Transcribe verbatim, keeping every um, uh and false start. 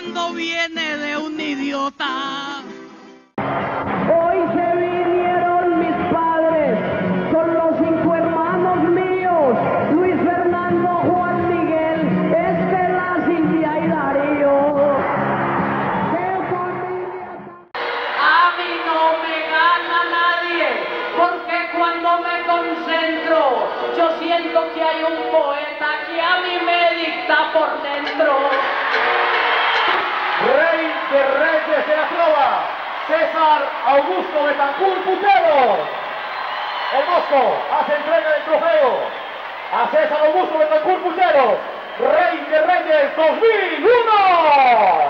cuando viene de un idiota. Hoy se vinieron mis padres con los cinco hermanos míos, Luis Fernando, Juan Miguel, Estela, Silvia y Darío. ¡Qué familia! A mí no me gana nadie, porque cuando me concentro, yo siento que hay un poeta que a mí me dicta por dentro. Rey de Reyes de la Trova, César Augusto Betancourt Putero. El Bosco hace entrega del trofeo a César Augusto Betancourt Putero, Rey de Reyes dos mil uno.